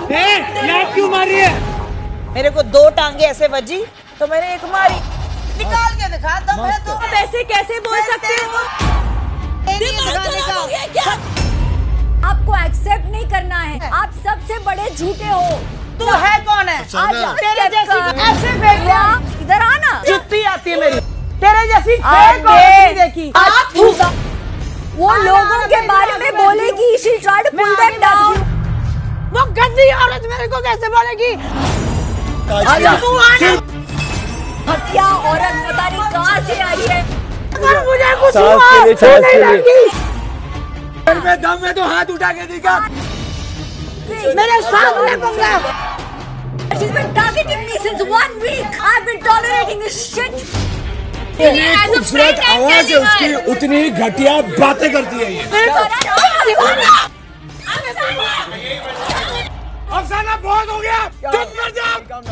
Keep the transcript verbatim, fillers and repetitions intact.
लात क्यों मारी है? मेरे को दो टांगे ऐसे बजी तो मैंने एक मारी। निकाल के दिखा दम है तो। आप ऐसे कैसे बोल सकते हो? क्या? आपको एक्सेप्ट नहीं करना है, आप सबसे बड़े झूठे हो। तू है कौन है? आजा, तेरे जैसी ऐसे फेंक दे। इधर आना। जुत्ती आती है मेरी, तेरे जैसी देखी। वो लोगों के बारे में बोलेगी, she tried to pull them down। वो गंदी औरत मेरे को कैसे बोलेगी? तू आना। हत्या औरत पता नहीं कहाँ से आई है। अगर मुझे कुछ हुआ नहीं लगी। में दम में तो हाथ उठा के दिखा। मेरे सामने पंगा। She's been targeting me since one week. I've been tolerating this shit. खूबसूरत आवाज है उसकी, उतनी घटिया बातें करती है ये। अफसाना बहुत हो गया, चुप कर जा।